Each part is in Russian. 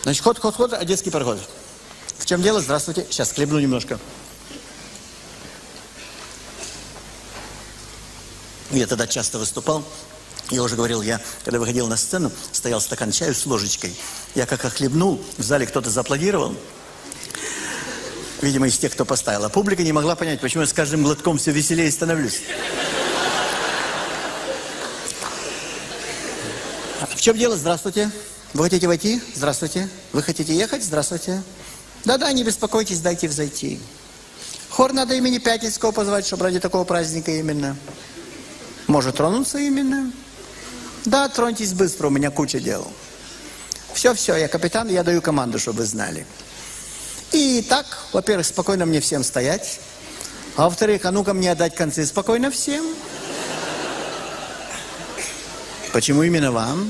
Значит, ход, одесский пароход. В чем дело? Здравствуйте. Сейчас хлебну немножко. Я тогда часто выступал. Я уже говорил, я, когда выходил на сцену, стоял стакан чаю с ложечкой. Я как охлебнул, в зале кто-то зааплодировал. Видимо, из тех, кто поставил. А публика не могла понять, почему я с каждым глотком все веселее становлюсь. В чем дело? Здравствуйте. Вы хотите войти? Здравствуйте. Вы хотите ехать? Здравствуйте. Да-да, не беспокойтесь, дайте взойти. Хор надо имени Пятницкого позвать, чтобы ради такого праздника именно. Может тронуться именно? Да, троньтесь быстро, у меня куча дел. Все, я капитан, я даю команду, чтобы вы знали. И так, во-первых, спокойно мне всем стоять. А во-вторых, а ну-ка мне отдать концы спокойно всем. Почему именно вам?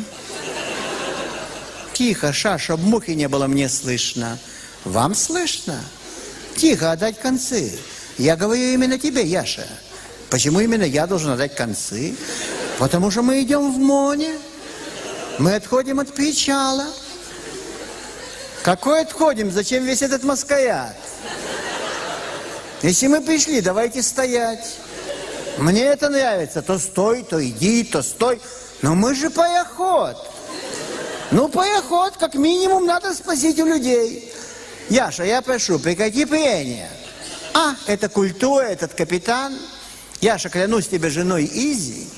Тихо, чтоб мухи не было, мне слышно. Вам слышно? Тихо, отдать концы. Я говорю именно тебе, Яша. Почему именно я должен отдать концы? Потому что мы идем в море. Мы отходим от причала. Какой отходим? Зачем весь этот маскарад? Если мы пришли, давайте стоять. Мне это нравится. То стой, то иди, то стой. Но мы же пароход. Ну, пароход, как минимум, надо спросить у людей. Яша, я прошу, прекрати прения. Это культура, этот капитан. Яша, клянусь тебе женой Изи,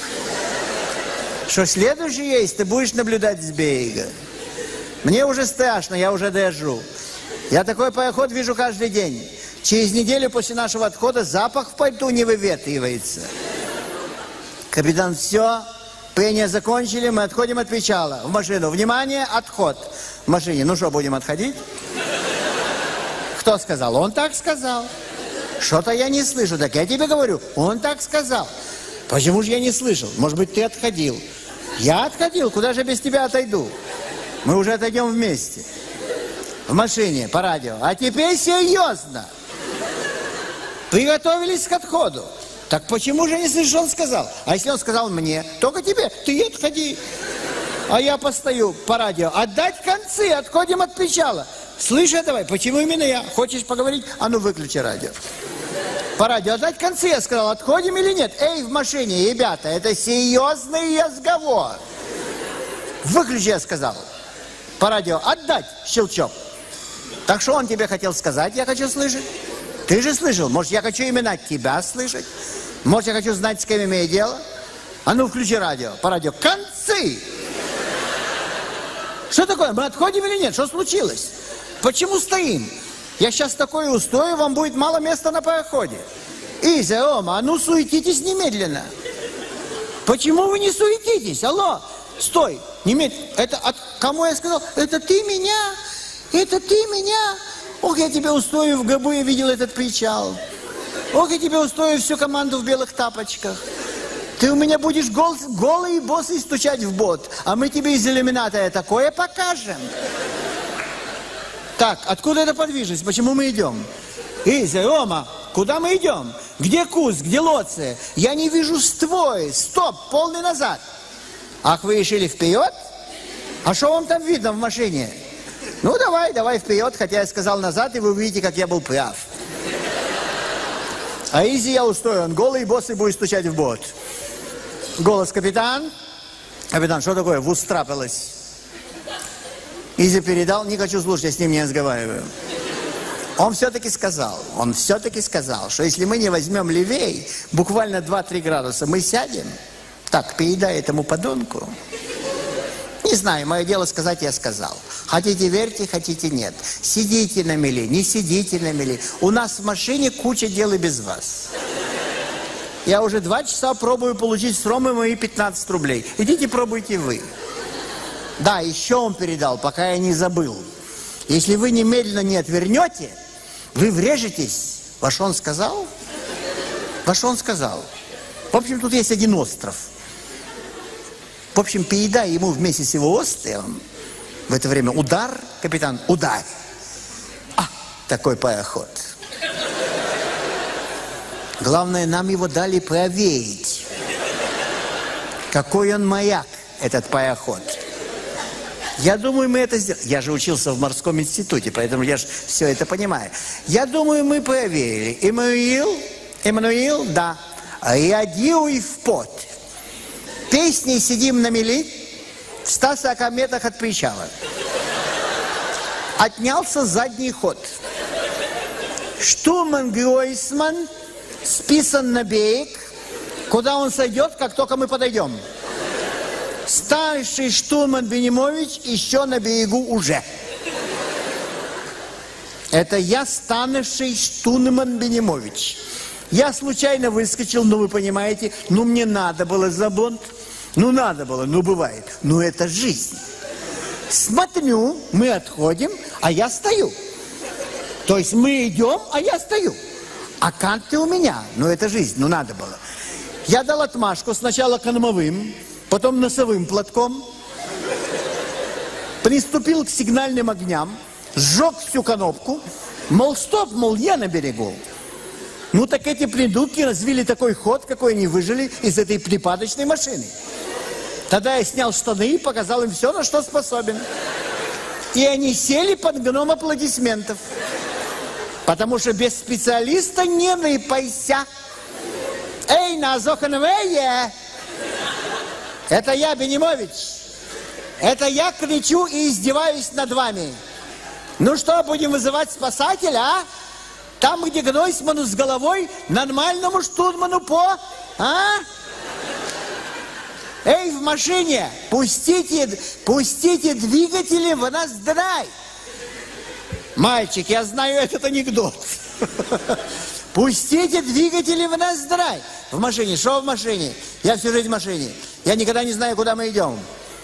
что следующий рейс ты будешь наблюдать с берега. Мне уже страшно, я уже дрожу. Я такой пароход вижу каждый день. Через неделю после нашего отхода запах в порту не выветривается. Капитан, все, прения закончили, мы отходим от причала. В машину. Внимание, отход. В машине. Ну что, будем отходить? Кто сказал? Он так сказал. Что-то я не слышу. Так я тебе говорю, он так сказал. Почему же я не слышал? Может быть, ты отходил. Я отходил, куда же без тебя отойду? Мы уже отойдем вместе. В машине, по радио. А теперь серьезно. Приготовились к отходу. Так почему же не слышишь, что он сказал? А если он сказал мне, только тебе, ты отходи. А я постою по радио. Отдать концы, отходим от причала. Слышь, давай, почему именно я? Хочешь поговорить? А ну выключи радио. По радио отдать концы, я сказал, отходим или нет? Эй, в машине, ребята, это серьезный разговор. Выключи, я сказал. По радио отдать, щелчок. Так что он тебе хотел сказать, я хочу слышать? Ты же слышал, может, я хочу именно тебя слышать? Может, я хочу знать, с кем имею дело? А ну, включи радио, по радио. Концы! Что такое? Мы отходим или нет? Что случилось? Почему стоим? Я сейчас такое устрою, вам будет мало места на пароходе. Изя, Рома, а ну суетитесь немедленно. Почему вы не суетитесь? Алло, стой, немедленно. Это от кому я сказал? Это ты меня? Это ты меня? Ох, я тебя устрою в гробу, я видел этот причал. Ох, я тебя устрою всю команду в белых тапочках. Ты у меня будешь голый и босый стучать в бот, а мы тебе из иллюмината такое покажем. Так, откуда эта подвижность? Почему мы идем? Изя, Рома, куда мы идем? Где курс, где лоция? Я не вижу ствой. Стоп, полный назад. Ах, вы решили вперед? А что вам там видно в машине? Ну, давай вперед, хотя я сказал назад, и вы увидите, как я был прав. А Изи я устрою, он голый и босый будет стучать в бот. Голос капитан. Капитан, что такое? В ус трапилось. Изи передал, не хочу слушать, я с ним не разговариваю. Он все-таки сказал, что если мы не возьмем левей, буквально 2-3 градуса, мы сядем. Так, передай этому подонку. Не знаю, мое дело сказать, я сказал. Хотите верьте, хотите нет. Сидите на мели, не сидите на мели. У нас в машине куча дел и без вас. Я уже 2 часа пробую получить с Ромы мои 15 рублей. Идите пробуйте вы. Да, еще он передал, пока я не забыл. Если вы немедленно не отвернете, вы врежетесь. Во что он сказал? Во что он сказал? В общем, тут есть один остров. В общем, передай ему вместе с его островом. В это время удар, капитан, ударь. Такой пароход. Главное, нам его дали проверить. Какой он маяк, этот пароход. Я думаю, мы это сделали. Я же учился в морском институте, поэтому я же все это понимаю. Я думаю, мы проверили. Эммануил, да. Реагируй в пот. Песней сидим на мели в 140 метрах от причала. Отнялся задний ход. Штурман Гройсман списан на берег, куда он сойдет, как только мы подойдем. Старший штурман Бенимович еще на берегу уже. Это я, старший штурман Бенимович. Я случайно выскочил, ну вы понимаете, ну мне надо было за бунт. Ну надо было, ну бывает. Ну это жизнь. Смотрю, мы отходим, а я стою. То есть мы идем, а я стою. А канты у меня. Ну это жизнь, ну надо было. Я дал отмашку сначала кормовым, потом носовым платком. Приступил к сигнальным огням, сжег всю канопку. Мол, стоп, мол, я на берегу. Ну так эти придурки развили такой ход, какой они выжили из этой припадочной машины. Тогда я снял штаны и показал им все, на что способен. И они сели под гном аплодисментов. Потому что без специалиста не выпайся. Эй, назоханвее! Это я, Бенимович. Это я кричу и издеваюсь над вами. Ну что, будем вызывать спасателя, а? Там, где Гнойсману с головой, нормальному штурману по... А? Эй, в машине, пустите двигатели в раздрай. Мальчик, я знаю этот анекдот. Пустите двигатели в раздрай. В машине, что в машине? Я всю жизнь в машине. Я никогда не знаю, куда мы идем.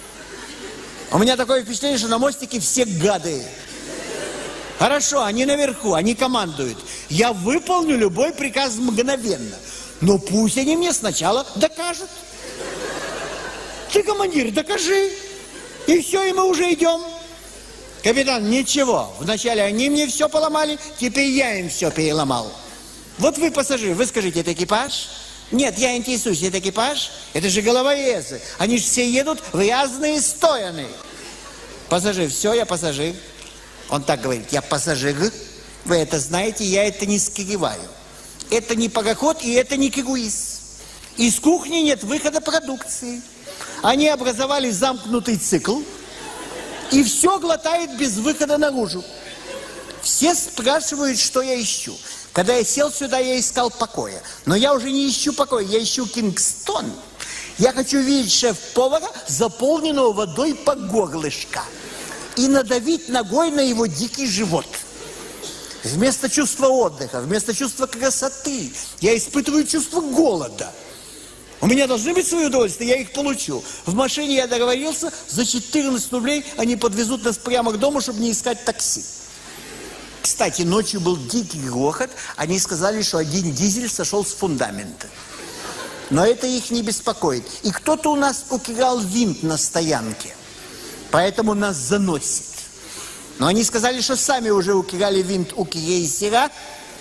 У меня такое впечатление, что на мостике все гады. Хорошо, они наверху, они командуют. Я выполню любой приказ мгновенно. Но пусть они мне сначала докажут. Ты, командир, докажи. И все, и мы уже идем. Капитан, ничего. Вначале они мне все поломали, теперь я им все переломал. Вот вы пассажир, вы скажите, это экипаж? Нет, я интересуюсь, это экипаж? Это же головорезы. Они же все едут в разные стороны. Пассажир, все, я пассажир. Он так говорит, я пассажир. Вы это знаете, я это не скрываю. Это не пароход и это не круиз. Из кухни нет выхода продукции. Они образовали замкнутый цикл, и все глотает без выхода наружу. Все спрашивают, что я ищу. Когда я сел сюда, я искал покоя. Но я уже не ищу покоя, я ищу Кингстон. Я хочу видеть шеф-повара, заполненного водой по горлышко, и надавить ногой на его дикий живот. Вместо чувства отдыха, вместо чувства красоты, я испытываю чувство голода. У меня должны быть свои удовольствия, я их получу. В машине я договорился, за 14 рублей они подвезут нас прямо к дому, чтобы не искать такси. Кстати, ночью был дикий грохот, они сказали, что один дизель сошел с фундамента. Но это их не беспокоит. И кто-то у нас украл винт на стоянке, поэтому нас заносит. Но они сказали, что сами уже украли винт у крейсера,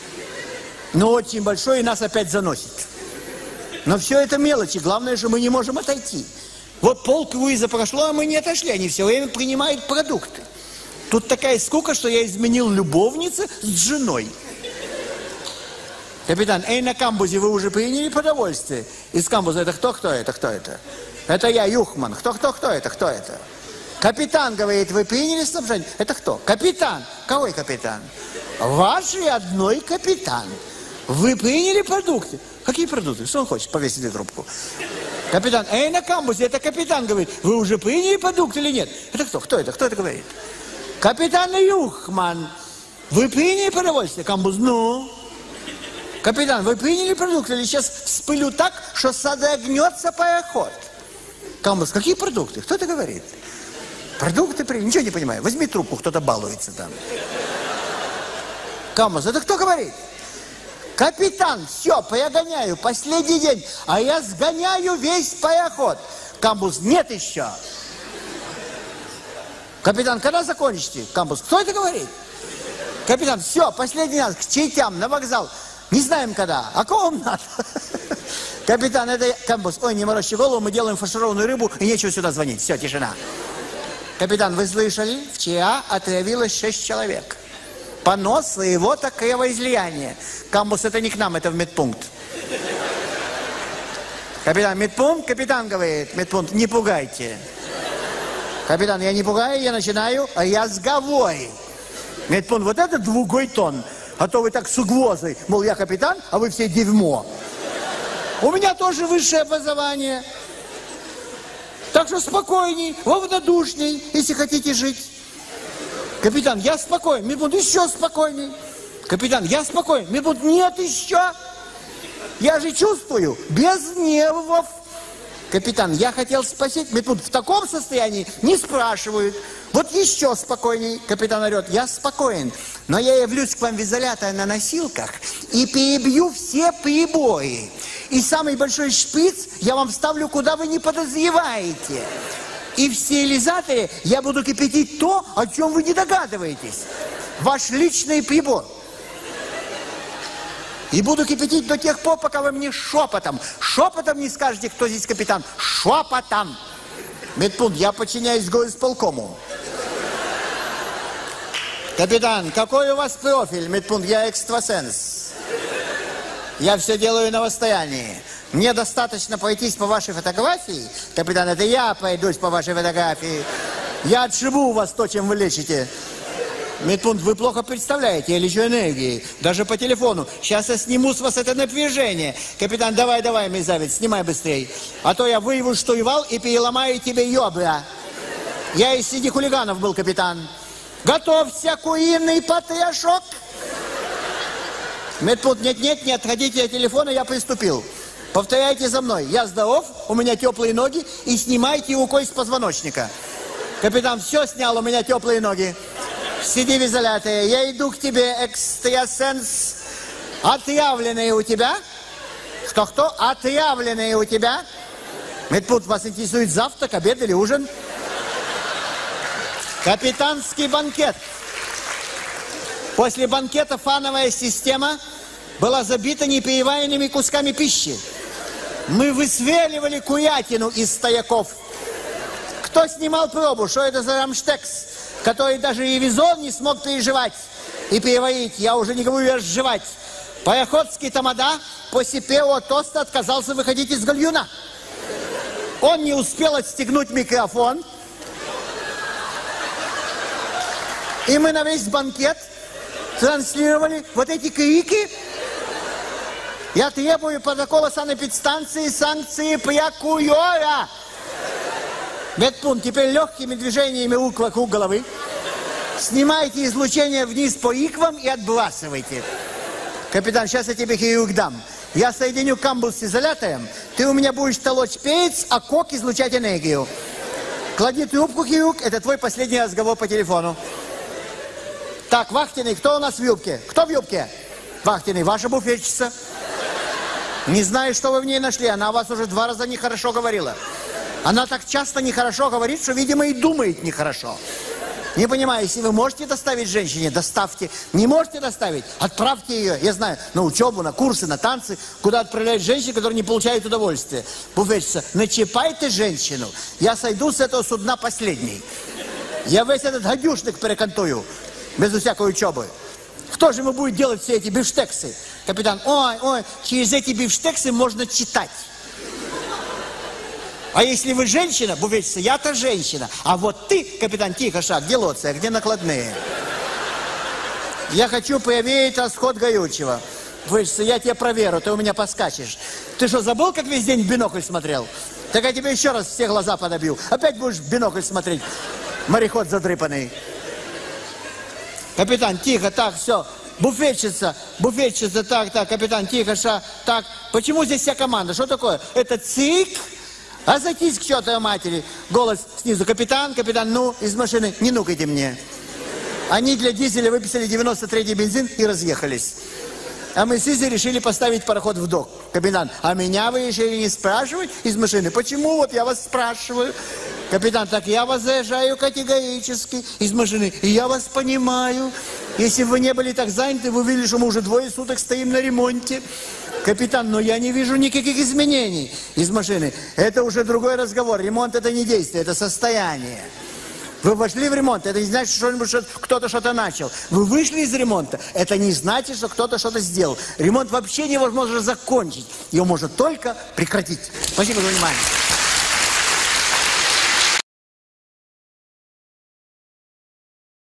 но очень большой, и нас опять заносит. Но все это мелочи, главное, что мы не можем отойти. Вот полкруиза прошло, а мы не отошли, они все время принимают продукты. Тут такая скука, что я изменил любовнице с женой. Капитан, эй, на камбузе вы уже приняли продовольствие? Из камбуза это кто это, кто это? Это я, Юхман. Кто это? Капитан говорит, вы приняли снабжение? Это кто? Капитан. Какой капитан? Ваш родной капитан. Вы приняли продукты? Какие продукты? Что он хочет? Повесить трубку. Капитан, эй, на камбузе, это капитан говорит, вы уже приняли продукты или нет? Это кто? Кто это говорит? Капитан Юхман. Вы приняли продовольствие? Камбуз, ну? Капитан, вы приняли продукты или сейчас вспылю так, что содрогнется пароход? Камбуз, какие продукты? Кто это говорит? Продукты приняли? Ничего не понимаю. Возьми трубку, кто-то балуется там. Камбуз, это кто говорит? Капитан, все, прогоняю, последний день, а я сгоняю весь пароход. Камбуз, нет еще. Капитан, когда закончите? Камбуз, кто это говорит? Капитан, все, последний раз, к чертям, на вокзал. Не знаем когда. А кого вам надо? Капитан, это Камбуз. Ой, не морочьте голову, мы делаем фаршированную рыбу, и нечего сюда звонить. Все, тишина. Капитан, вы слышали? Вчера отравилось 6 человек. Понос своего-то кровоизлияния. Камбус, это не к нам, это в медпункт. Капитан, медпункт? Капитан говорит, медпункт, не пугайте. Капитан, я не пугаю, я начинаю разговор. Медпункт, вот это другой тон. А то вы так с угрозой, мол, я капитан, а вы все дерьмо. У меня тоже высшее образование. Так что спокойней, равнодушней, если хотите жить. Капитан, я спокоен. Медпункт, еще спокойней. Капитан, я спокоен. Медпункт, нет, еще. Я же чувствую, без нервов. Капитан, я хотел спросить. Медпункт, в таком состоянии не спрашивают. Вот еще спокойней. Капитан орет, я спокоен. Но я явлюсь к вам в изолятор на носилках и перебью все приборы. И самый большой шприц я вам вставлю, куда вы не подозреваете. И в стерилизаторе я буду кипятить то, о чем вы не догадываетесь. Ваш личный прибор. И буду кипятить до тех пор, пока вы мне шепотом не скажете, кто здесь капитан. Шепотом. Медпункт, я подчиняюсь горисполкому. Капитан, какой у вас профиль? Медпункт, я экстрасенс. Я все делаю на расстоянии. Мне достаточно пройтись по вашей фотографии. Капитан, это я пройдусь по вашей фотографии. Я отшибу у вас то, чем вы лечите. Медпункт, вы плохо представляете, я лечу энергией. Даже по телефону. Сейчас я сниму с вас это напряжение. Капитан, давай, мерзавец, снимай быстрее. А то я вырву штурвал и переломаю тебе ребра. Я из среди хулиганов был, капитан. Готовься, куриный потрошок. Медпункт, нет, не отходите от телефона, я приступил. Повторяйте за мной. Я здоров, у меня теплые ноги, и снимайте рукой с позвоночника. Капитан, все снял, у меня теплые ноги. Сиди в изоляторе. Я иду к тебе, экстрасенс. Отравленные у тебя? Что? Отравленные у тебя? Медпункт, вас интересует завтрак, обед или ужин? Капитанский банкет. После банкета фановая система была забита непереваренными кусками пищи. Мы высверливали курятину из стояков. Кто снимал пробу? Что это за рамштекс, который даже ревизор не смог переживать и переварить? Я уже не говорю разжевать. Пароходский тамада после первого тоста отказался выходить из гальюна. Он не успел отстегнуть микрофон. И мы на весь банкет транслировали вот эти крики. Я требую протокола санэпидстанции санкции прокурора. Медпункт, теперь легкими движениями рук вокруг головы. Снимайте излучение вниз по иквам и отбрасывайте. Капитан, сейчас я тебе хирург дам. Я соединю камбус с изолятором, ты у меня будешь толочь перец, а кок излучать энергию. Клади трубку, хирург, это твой последний разговор по телефону. Так, вахтенный, кто у нас в юбке? Кто в юбке? Вахтенный, ваша буфетчица. Не знаю, что вы в ней нашли, она о вас уже 2 раза нехорошо говорила. Она так часто нехорошо говорит, что, видимо, и думает нехорошо. Не понимаю, если вы можете доставить женщине, доставьте. Не можете доставить, отправьте ее, я знаю, на учебу, на курсы, на танцы, куда отправляют женщин, которые не получают удовольствия. Буфетчица, начипайте женщину, я сойду с этого судна последний. Я весь этот гадюшник перекантую, без всякой учебы. Кто же ему будет делать все эти бифштексы? Капитан, ой, через эти бифштексы можно читать. А если вы женщина, буфетчица, я-то женщина. А вот ты, капитан, тихо, шаг, где лоция, где накладные? Я хочу проверить расход горючего. Буфетчица, я тебя проверю, ты у меня поскачешь. Ты что, забыл, как весь день в бинокль смотрел? Так я тебе еще раз все глаза подобью. Опять будешь в бинокль смотреть, мореход задрыпанный. Капитан, тихо, так, все. Буфетчица, так, капитан, тихо, шаг, так. Почему здесь вся команда? Что такое? Это цирк? А зайтись к чертовой матери. Голос снизу. Капитан, ну, из машины, не нукайте мне. Они для дизеля выписали 93-й бензин и разъехались. А мы с Изей решили поставить пароход в док. Капитан, а меня вы решили не спрашивать из машины? Почему? Вот я вас спрашиваю. Капитан, так я вас заезжаю категорически из машины. И я вас понимаю. Если бы вы не были так заняты, вы увидели, что мы уже 2 суток стоим на ремонте. Капитан, но я не вижу никаких изменений из машины. Это уже другой разговор. Ремонт это не действие, это состояние. Вы вошли в ремонт, это не значит, что кто-то что-то начал. Вы вышли из ремонта, это не значит, что кто-то что-то сделал. Ремонт вообще невозможно закончить. Его можно только прекратить. Спасибо за внимание.